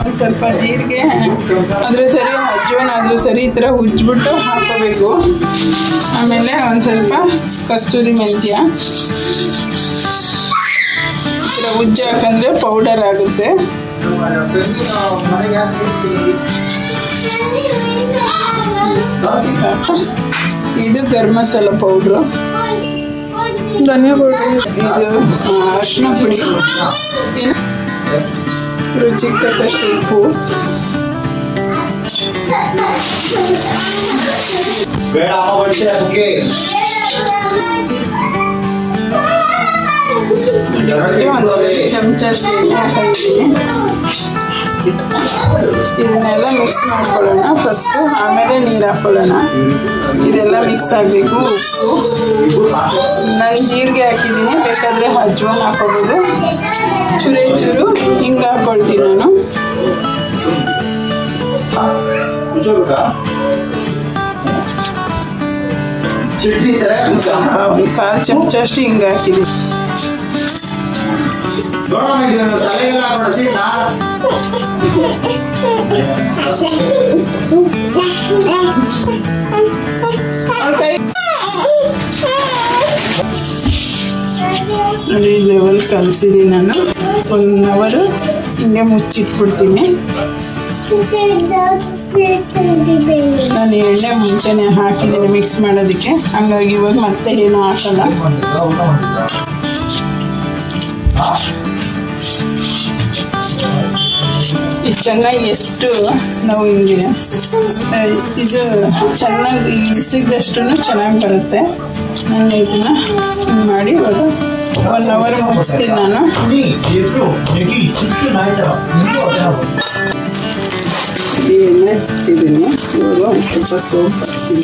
ಸ್ವಲ್ಪ ಜೀರಿಗೆ ಆದರೂ ಸರಿ, ಅಜ್ವಾನ ಆದರೂ ಸರಿ, ಈ ಥರ ಉಜ್ಜಿಬಿಟ್ಟು ಹಾಕೋಬೇಕು. ಆಮೇಲೆ ಒಂದು ಸ್ವಲ್ಪ ಕಸ್ತೂರಿ ಮೆಂತ್ಯ ಈ ಥರ ಉಜ್ಜಿ ಹಾಕಂದ್ರೆ ಪೌಡರ್ ಆಗುತ್ತೆ. ಇದು ಗರಂ ಮಸಾಲ ಪೌಡ್ರು, ಧನಿಯಾ ಪೌಡರ್, ಇದು ಅರಿಶಿನ ಪುಡಿ, ರುಚಿಗೆ ತಕ್ಕಷ್ಟು ಉಪ್ಪು, ಒಂದು ಚಮಚ ಎಣ್ಣೆ ಹಾಕಿದ್ದೀನಿ. ಇದನ್ನೆಲ್ಲ ಮಿಕ್ಸ್ ಮಾಡ್ಕೊಳ್ಳೋಣ ಫಸ್ಟು, ಆಮೇಲೆ ನೀರು ಹಾಕ್ಕೊಳ್ಳೋಣ. ಇದೆಲ್ಲ ಮಿಕ್ಸ್ ಆಗಬೇಕು. ಉಪ್ಪು, ನಾನು ಜೀರಿಗೆ ಹಾಕಿದ್ದೀನಿ, ಬೇಕಾದರೆ ಅಜ್ವಾನ ಹಾಕೋಬೋದು. ಚೂರು ಹಿಂಗೆ ಹಾಕ್ಕೊಳ್ತೀನಿ ನಾನು. ಒಂದು 1/4 ಚಮಚ ಅಷ್ಟು ಹಿಂಗೆ ಹಾಕಿದ್ದೀನಿ. ಈ ಲೆವೆಲ್ ಕಲಿಸಿದ್ದೀನಿ ನಾನು. 1 ಅವರ್ ಹಿಂಗೆ ಮುಚ್ಚಿಟ್ಬಿಡ್ತೀನಿ. ನಾನು ಎಣ್ಣೆ ಮುಂಚೆನೆ ಹಾಕಿದ್ದೀನಿ ಮಿಕ್ಸ್ ಮಾಡೋದಕ್ಕೆ, ಹಂಗಾಗಿ ಇವಾಗ ಮತ್ತೆ ಏನು ಹಾಕಲ್ಲ. ಇದು ಚೆನ್ನಾಗಿ ಎಷ್ಟು ನಾವು ಹಿಂಗೆ ಇದು ಚೆನ್ನಾಗಿ ಬಿಸಿದಷ್ಟು ಚೆನ್ನಾಗಿ ಬರುತ್ತೆ. ನಾನು ಇದನ್ನ ಹಿಂಗೆ ಮಾಡಿ ಇವಾಗ 1 ಅವರ್ ಮುಚ್ತೀನಿ ನಾನು. ಎಣ್ಣೆ ಇಟ್ಟಿದ್ದೀನಿ. ಇವಾಗ ಒಂದು ಸ್ವಲ್ಪ ಸೋಪ್ ಹಾಕ್ತೀನಿ.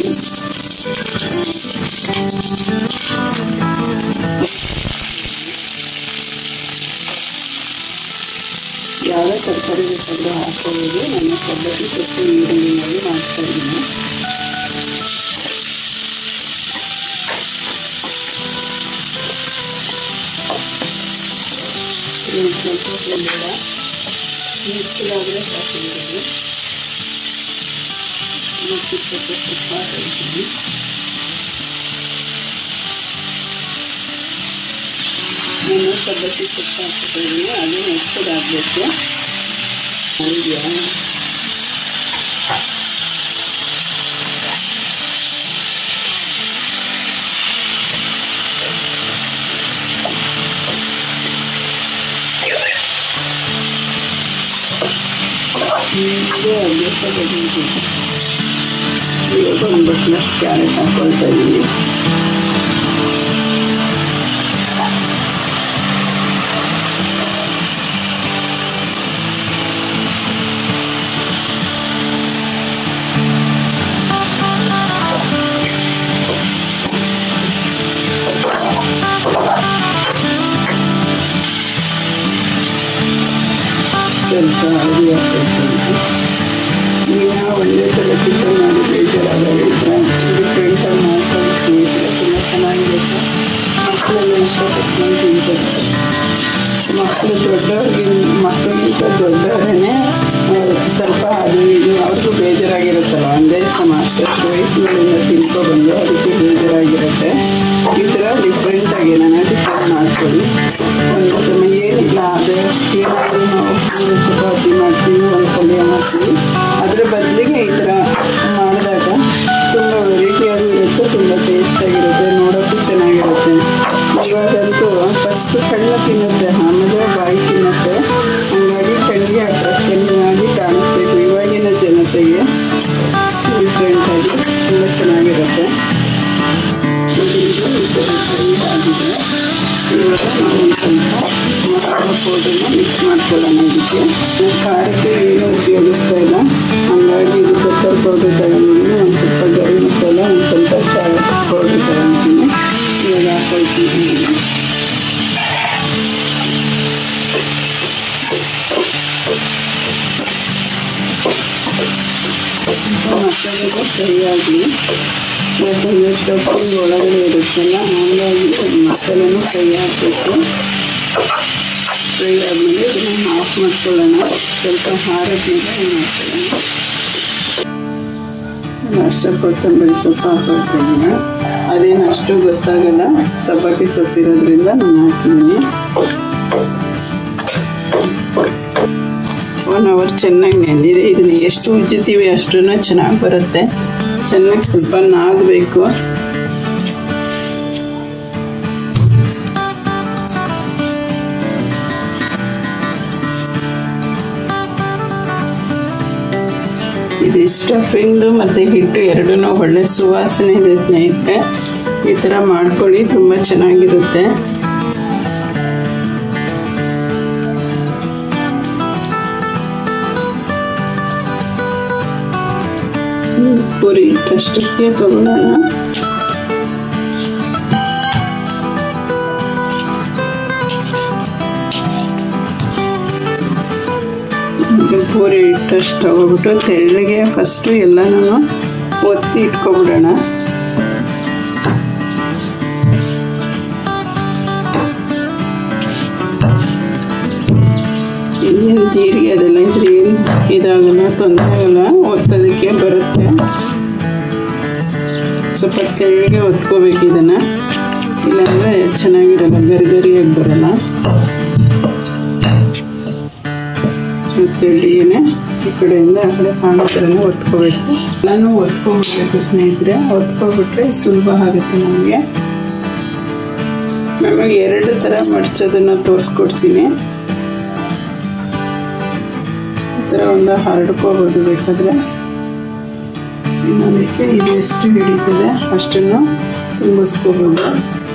ಯಾವುದೇ ತರಕಾರಿ ಬೇಕಾದರೂ ಹಾಕೋಬೋದು. ನಾನು ಸಬ್ಬಕ್ಕಿ ಸೊಪ್ಪು ಈರುಳ್ಳಿಯಾಗಿ ಮಾಡ್ತಾ ಇದ್ದೀನಿ. ಸ್ವಲ್ಪ ಬೇಡ, ಮಿಕ್ಸಿಗಾದರೆ ಸಾಕಿದ್ದೀನಿ. ಮತ್ತು ಸ್ವಲ್ಪ ತುಪ್ಪ ಹಾಕಿದ್ದೀನಿ. ನಾನು ಸಬ್ಬಕ್ಕಿ ಸೊಪ್ಪು ಹಾಕ್ತಿದ್ದೀನಿ, ಅದು ಮೆತ್ತಗಾಗಬೇಕು. ಇದೆಯಾ ಇವಾಗ ಒಂದು ಬಟ್ಲಷ್ಟು ಕ್ಯಾರೆಟ್ ಹಾಕ್ಕೊಳ್ತಾ ಇದ್ದೀನಿ. ಸ್ವಲ್ಪ ಅರಿವಿ ಹಾಕ್ಕೊಳ್ತೀನಿ. ಈಗ ಒಂದೇ ಸಲ ಚಿಕನ್ ಮಾಡಿ ಬೇಜಾರಾದಾಗ ಡಿಫ್ರೆಂಟಾಗಿ ಮಾಡ್ಕೊಂಡು ಸ್ನೇಹಿತರೆ ತುಂಬ ಚೆನ್ನಾಗಿರುತ್ತೆ. ಮಕ್ಕಳೆಲ್ಲ ಇಷ್ಟಪಟ್ಟು ತಿಂತಾರೆ. ಮಕ್ಕಳಿಗಿಂತ ದೊಡ್ಡವರೇ ಸ್ವಲ್ಪ ಅದು ಇದು ಅವ್ರಿಗೂ ಬೇಜಾರಾಗಿರುತ್ತಲ್ಲ. ಒಂದೇ ಸಮ ಅಷ್ಟು ವಯಸ್ಸಿನಿಂದ ತಿನ್ಕೊಬಂದು ಅದಕ್ಕೆ ಬೇಜಾರಾಗಿರುತ್ತೆ. ಈ ಥರ ಡಿಫ್ರೆಂಟಾಗಿ ನಾನು ಡಿಫ್ರೆಂಟ್ ಮಾಡ್ಕೊಳ್ಳಿ. ಒಂದು ಸಮಯ ಏನಿಲ್ಲ, ಅದೇ ಏನಾದರೂ ನಾವು ಚಪಾತಿ ಮಾಡ್ತೀವಿ, ಒಂದು ಪಲ್ಯ ಮಾಡ್ತೀವಿ, ಅದರ ಬದಲಿಗೆ ಈ ಥರ ಮಾಡಿದಾಗ ತುಂಬ ವೆರೈಟಿಯಾಗೂ ಇರುತ್ತೆ, ತುಂಬ ಟೇಸ್ಟಾಗಿರುತ್ತೆ, ನೋಡೋಕ್ಕೂ ಚೆನ್ನಾಗಿರುತ್ತೆ. ಇವಾಗಂತೂ ಫಸ್ಟು ಕಣ್ಣು ತಿನ್ನುತ್ತೆ, ಆಮೇಲೆ ಬಾಯಿ ತಿನ್ನುತ್ತೆ. ಹಾಗಾಗಿ ಕಣ್ಣಿಗೆ ಅಟ್ರಾಕ್ಷನ್ ಆಗಿ ಕಾಣಿಸ್ಬೇಕು ಇವಾಗಿನ ಜನತೆಗೆ. ಡಿಫ್ರೆಂಟಾಗಿ ತುಂಬ ಚೆನ್ನಾಗಿರುತ್ತೆ. ಆಗಿದೆ. ಇವಾಗ ನಾವು ಒಂದು ಸ್ವಲ್ಪ ಮಸಾಲ ಪೌಡರ್ನ ಮಿಕ್ಸ್ ಮಾಡ್ಕೊಳ್ಳೋಣ. ಇದಕ್ಕೆ ಖಾರಕ್ಕೆ ಏನು ಉಪಯೋಗಿಸ್ತಾ ಇಲ್ಲ, ಹಾಗಾಗಿ ಇದು ಪೆಪ್ಪರ್ ಪೌಡರ್ ತಗೊಂಡಿದ್ದೀನಿ. ಒಂದು ಸ್ವಲ್ಪ ಗರಂ ಮಸಾಲ, ಒಂದು ಸ್ವಲ್ಪ ಚಾಟ್ ಪೌಡರ್ ತಗೊಂಡಿದ್ದೀನಿ. ಇವಾಗ ಹಾಕೊಳ್ತೀನಿ. ಮಸಾಲೆಗೆ ಫ್ರೈ ಆಗಲಿ, ಯಾಕಂದರೆ ಸ್ಟಫಿಂಗ್ ಒಳಗಡೆ ಇರುತ್ತಲ್ಲ, ಹಾಗಾಗಿ ಮಸಾಲೆನೂ ಫ್ರೈ ಆಗಬೇಕು. ಫ್ರೈ ಆದಮೇಲೆ ಇದನ್ನು ಆಫ್ ಮಾಡ್ಕೊಳ್ಳೋಣ. ಸ್ವಲ್ಪ ಹಾರದ್ಮೇಲೆ ಏನು ಮಾಡ್ಕೊಳ್ಳೋಣ, ಅಷ್ಟು ಕೊತ್ತಂಬರಿ ಸೊಪ್ಪು ಹಾಕೊಳ್ತಿದ್ದೀನಿ. ಅದೇನು ಅಷ್ಟು ಗೊತ್ತಾಗಲ್ಲ, ಸಬ್ಬಕ್ಕಿ ಸೊಪ್ಪಿರೋದ್ರಿಂದ ನಾನು ಹಾಕಿದ್ದೀನಿ. 1 ಅವರ್ ಚೆನ್ನಾಗಿ ನೆಂದಿದೆ. ಇದನ್ನು ಎಷ್ಟು ಉಜ್ಜುತ್ತೀವಿ ಅಷ್ಟೂ ಚೆನ್ನಾಗಿ ಬರುತ್ತೆ. ಚೆನ್ನಾಗಿ ಸ್ವಲ್ಪ ನಾದಬೇಕು. ಇದು ಸ್ಟಫಿಂಗ್ದು ಮತ್ತು ಹಿಟ್ಟು ಎರಡೂ ಒಳ್ಳೆ ಸುವಾಸನೆ ಇದೆ ಸ್ನೇಹಿತರೆ. ಈ ಥರ ಮಾಡ್ಕೊಳ್ಳಿ, ತುಂಬ ಚೆನ್ನಾಗಿರುತ್ತೆ. ಪೂರಿ ಹಿಟ್ಟಷ್ಟಕ್ಕೆ ತಗೊಳ್ಳೋಣ. ಪೂರಿ ಹಿಟ್ಟಷ್ಟು ತಗೊಬಿಟ್ಟು ತೆಳ್ಳಗೆ ಫಸ್ಟು ಎಲ್ಲನೂ ಒತ್ತಿ ಇಟ್ಕೊಬಿಡೋಣ. ಇನ್ನೇನು ಜೀರಿಗೆ ಅದೆಲ್ಲ ಇದ್ರೆ ಏನು ಇದಾಗಲ್ಲ, ತೊಂದರೆ ಆಗಲ್ಲ, ಒತ್ತೋದಕ್ಕೆ ಬರುತ್ತೆ. ಸ್ವಲ್ಪ ತೆಳ್ಳಗೆ ಒತ್ಕೋಬೇಕು ಇದನ್ನು, ಇಲ್ಲಾಂದರೆ ಚೆನ್ನಾಗಿರಲ್ಲ, ಗರಿಗರಿಯಾಗಿ ಬರಲ್ಲ. ತೆಳ್ಳಗೆನೆ ಈ ಕಡೆಯಿಂದ ಆ ಕಡೆ ಕಾಣೋ ಥರನೇ ಒತ್ಕೋಬೇಕು. ನಾನು ಒತ್ಕೊಬಿಡ್ಬೇಕು ಸ್ನೇಹಿತರೆ, ಒತ್ಕೊಬಿಟ್ರೆ ಸುಲಭ ಆಗುತ್ತೆ ನಮಗೆ. 2 ಥರ ಮಡ್ಚೋದನ್ನು ತೋರಿಸ್ಕೊಡ್ತೀನಿ. ಈ ಥರ ಒಂದು ಹರಡ್ಕೋಬೋದು ಬೇಕಾದರೆ. ಇನ್ನೊಂದಕ್ಕೆ ಇದು ಎಷ್ಟು ಹಿಡಿತದೆ ಅಷ್ಟನ್ನು ತುಂಬಿಸ್ಕೋಬೋದು.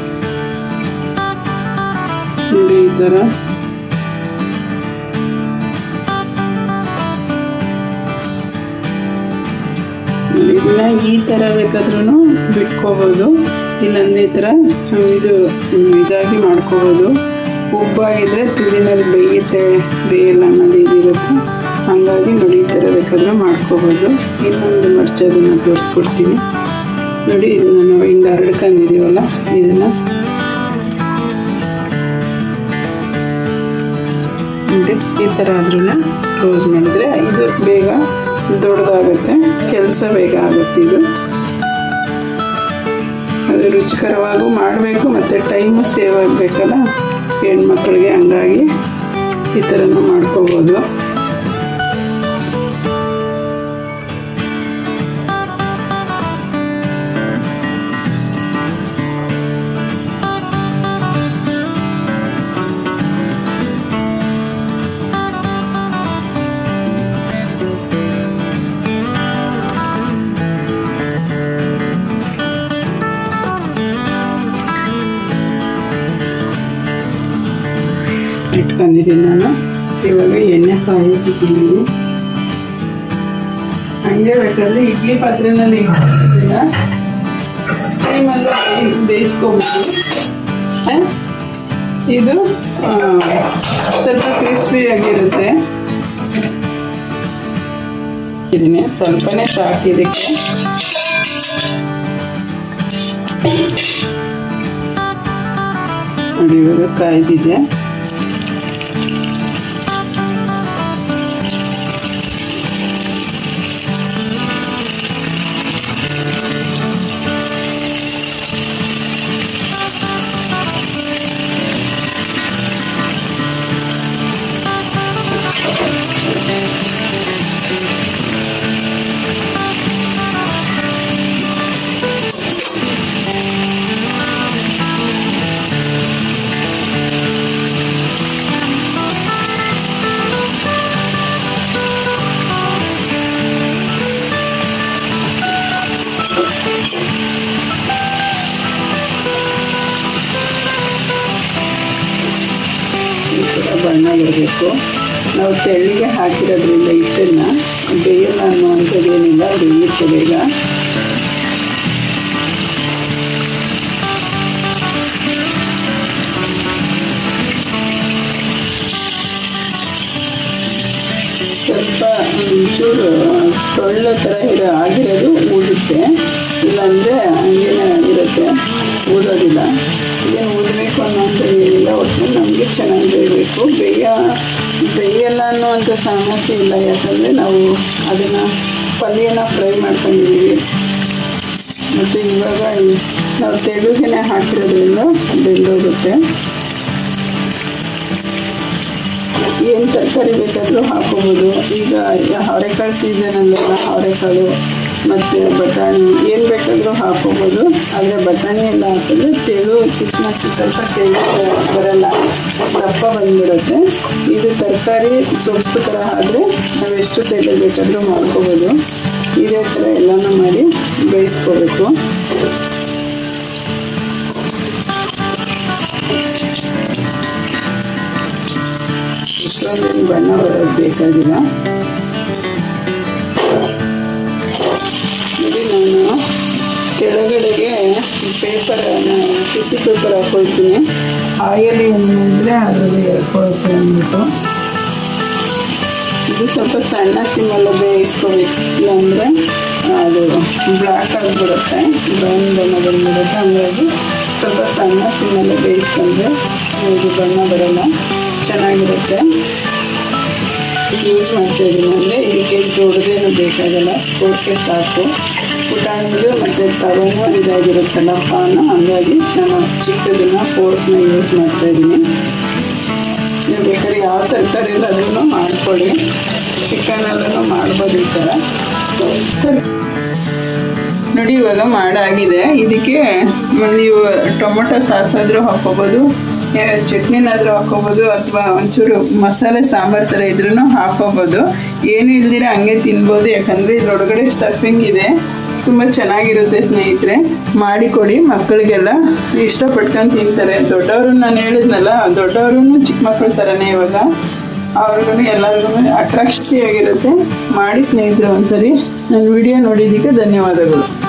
ನೋಡಿ ಈ ಥರ ಇದನ್ನ ಈ ಥರ ಬೇಕಾದ್ರೂ ಬಿಟ್ಕೋಬೋದು, ಇಲ್ಲಾಂದರೆ ಈ ಥರ ಇದಾಗಿ ಮಾಡ್ಕೋಬೋದು. ಉಬ್ಬಾಗಿದ್ರೆ ತುದಿನಲ್ಲಿ ಬೇಯಲ್ಲ ಅನ್ನೋದು ಇದಿರುತ್ತೆ. ಹಾಗಾಗಿ ನೋಡಿ ಈ ಥರ ಬೇಕಾದ್ರೆ ಮಾಡ್ಕೋಬೋದು. ಇನ್ನೊಂದು ಮಡ್ಚೋದನ್ನು ತೋರಿಸ್ಕೊಡ್ತೀನಿ ನೋಡಿ. ಇದನ್ನು ನಾವು ಹಿಂಗೆ ಹರಡ್ಕೊಂಡಿದ್ದೀವಲ್ಲ, ಇದನ್ನು ನೋಡಿ ಈ ಥರ ಆದ್ರೂ ಕ್ಲೋಸ್ ಮಾಡಿದ್ರೆ ಇದು ಬೇಗ ದೊಡ್ಡದಾಗುತ್ತೆ, ಕೆಲಸ ಬೇಗ ಆಗುತ್ತೆ. ಇದು ಅದು ರುಚಿಕರವಾಗೂ ಮಾಡಬೇಕು ಮತ್ತು ಟೈಮು ಸೇವ್ ಆಗಬೇಕಲ್ಲ ಹೆಣ್ಮಕ್ಳಿಗೆ, ಹಂಗಾಗಿ ಈ ಥರನೂ ಮಾಡ್ಕೋಬೋದು. ಇಟ್ಕೊಂಡಿದ್ದೀನಿ ನಾನು. ಇವಾಗ ಎಣ್ಣೆ ಕಾಯಿಟ್ಟಿದ್ದೀನಿ. ಹಂಗೆ ಬೇಕಾದ್ರೆ ಇಡ್ಲಿ ಪಾತ್ರೆನಲ್ಲಿ ಇಟ್ಟಿಲ್ಲ, ಸ್ಟೀಮಲ್ಲೂ ಬೇಯಿಸ್ಕೊಬೋದು. ಇದು ಸ್ವಲ್ಪ ಕ್ರಿಸ್ಪಿಯಾಗಿರುತ್ತೆ. ಇದನ್ನೇ ಸ್ವಲ್ಪನೇ ಸಾಕು ಇದಕ್ಕೆ. ನೋಡಿ ಇವಾಗ ಕಾಯ್ದಿದೆ. ಬಣ್ಣ ಬರಬೇಕು. ನಾವು ತೆಳ್ಳಿಗೆ ಹಾಕಿರೋದ್ರಿಂದ ಹಿಟ್ಟನ್ನು ಬೇಯಲ್ಲ ಅನ್ನುವಂಥದ್ದೇನಿಲ್ಲ, ಬೇಯುತ್ತೆ ಬೇಗ. ಸ್ವಲ್ಪ ಒಂಚೂರು ಟೊಳ್ಳ ಥರ ಆಗಿರೋದು ಉಡುತ್ತೆ, ಇಲ್ಲಾಂದರೆ ಹಂಗೇನೆ ಇರುತ್ತೆ. ಊದೋದಿಲ್ಲ. ಇದೇನು ಊದಬೇಕು ಅನ್ನೋಂಥ ಏನಿಲ್ಲ, ಒಟ್ಟಿನಲ್ಲಿ ನಮಗೆ ಚೆನ್ನಾಗಿ ಬೇಯಬೇಕು. ಬೇಯಲ್ಲ ಅನ್ನುವಂಥ ಸಮಸ್ಯೆ ಇಲ್ಲ, ಯಾಕಂದರೆ ನಾವು ಅದನ್ನು ಪಲ್ಯನ ಫ್ರೈ ಮಾಡ್ಕೊಂಡಿದ್ದೀವಿ. ಮತ್ತು ಇವಾಗ ನಾವು ತೆಳುಗೆನೆ ಹಾಕಿರೋದ್ರಿಂದ ಬೆಂದೋಗುತ್ತೆ. ಏನು ತರಕಾರಿ ಬೇಕಾದರೂ ಹಾಕೋಬೋದು. ಈಗ ಅವರೆಕಾಳು ಸೀಸನಲ್ಲೆಲ್ಲ ಅವರೆಕಾಳು ಮತ್ತು ಬಟಾಣಿ ಏನು ಬೇಕಾದರೂ ಹಾಕೋಬೋದು. ಆದರೆ ಬಟಾಣಿ ಎಲ್ಲ ಹಾಕಿದ್ರೆ ತೆಳು ಕಿಸ್ಮಿಸ್ ಸ್ವಲ್ಪ ತೆಳು ಬರಲ್ಲ, ದಪ್ಪ ಬಂದ್ಬಿಡುತ್ತೆ. ಇದು ತರಕಾರಿ ಸೊಪ್ಪು ಥರ ಆದರೆ ನಾವು ಎಷ್ಟು ತೆಳು ಬೇಕಾದರೂ ಮಾಡ್ಕೋಬೋದು. ಇದೇ ಥರ ಎಲ್ಲನೂ ಮಾಡಿ ಬೇಯಿಸ್ಕೋಬೇಕು. ಇಷ್ಟೊಂದು ಬಣ್ಣ ಬರೋದು ಬೇಕಾಗಿಲ್ಲ. ನೋಡಿ, ನಾನು ಕೆಳಗಡೆಗೆ ಟಿಶ್ಯೂ ಪೇಪರ್ ಹಾಕೊಳ್ತೀನಿ. ಆಯಿಲ್ ಏನಿದ್ರೆ ಅದರಲ್ಲಿ ಎಳ್ಕೊಳುತ್ತೆ ಅಂದ್ಬಿಟ್ಟು. ಇದು ಸ್ವಲ್ಪ ಸಣ್ಣ ಸಿಮ್ಮಲ್ಲಿ ಬೇಯಿಸ್ಕೋಬೇಕು, ಇಲ್ಲಾಂದರೆ ಅದು ಬ್ಲ್ಯಾಕ್ ಆಗಿಬಿಡುತ್ತೆ, ಬ್ರೌನ್ ಬಣ್ಣ ಬಂದ್ಬಿಡುತ್ತೆ. ಹಂಗಾಗಿ ಸ್ವಲ್ಪ ಸಣ್ಣ ಸಿಮ್ಮಲ್ಲಿ ಬೇಯಿಸ್ಕೊಂಡ್ರೆ ಇದು ಬಣ್ಣ ಬರೋಲ್ಲ, ಚೆನ್ನಾಗಿರುತ್ತೆ. ಯೂಸ್ ಮಾಡ್ತಾಯಿದ್ದೀನಿ ಅಂದರೆ ಇದಕ್ಕೆ ದೊಡ್ಡದೇನು ಬೇಕಾಗಲ್ಲ, ಸ್ಪೋರ್ಟ್ಗೆ ಸಾಕು. ಪುಟಾಣಿದು ಮತ್ತು ತವನು ಇದಾಗಿರುತ್ತಲ್ಲ ಪಾನು, ಹಾಗಾಗಿ ನಾನು ಚಿಕ್ಕದನ್ನು ಫೋರ್ಕ್ನ ಯೂಸ್ ಮಾಡ್ತಾಯಿದ್ದೀನಿ. ನೀವು ಬೇಕಾದ್ರೆ ಯಾವ ತರಕಾರಿಲ್ಲೂ ಮಾಡ್ಕೊಳ್ಳಿ, ಚಿಕನಲ್ಲೂ ಮಾಡ್ಬೋದು ಈ ಥರ. ನೋಡಿ, ಇವಾಗ ಮಾಡಾಗಿದೆ. ಇದಕ್ಕೆ ನೀವು ಟೊಮೊಟೊ ಸಾಸ್ ಆದರೂ ಹಾಕೋಬೋದು, ಚಟ್ನಿನಾದರೂ ಹಾಕೋಬೋದು, ಅಥವಾ ಒಂಚೂರು ಮಸಾಲೆ ಸಾಂಬಾರು ಥರ ಇದ್ರೂ ಹಾಕೋಬೋದು. ಏನು ಇಲ್ದಿರ ಹಂಗೆ ತಿನ್ಬೋದು, ಯಾಕಂದರೆ ಇದ್ರೊಳಗಡೆ ಸ್ಟಫಿಂಗ್ ಇದೆ. ತುಂಬ ಚೆನ್ನಾಗಿರುತ್ತೆ ಸ್ನೇಹಿತರೆ, ಮಾಡಿಕೊಡಿ. ಮಕ್ಕಳಿಗೆಲ್ಲ ಇಷ್ಟಪಟ್ಕೊಂಡು ತಿಂತಾರೆ. ದೊಡ್ಡವರು ನಾನು ಹೇಳಿದ್ನಲ್ಲ, ದೊಡ್ಡವರು ಚಿಕ್ಕ ಮಕ್ಕಳ ಥರನೇ ಇವಾಗ. ಅವ್ರಿಗೂ ಎಲ್ಲರಿಗೂ ಅಟ್ರಾಕ್ಷನ್ ಆಗಿರುತ್ತೆ. ಮಾಡಿ ಸ್ನೇಹಿತರೆ ಒಂದ್ಸರಿ. ನನ್ನ ವಿಡಿಯೋ ನೋಡಿದ್ದಕ್ಕೆ ಧನ್ಯವಾದಗಳು.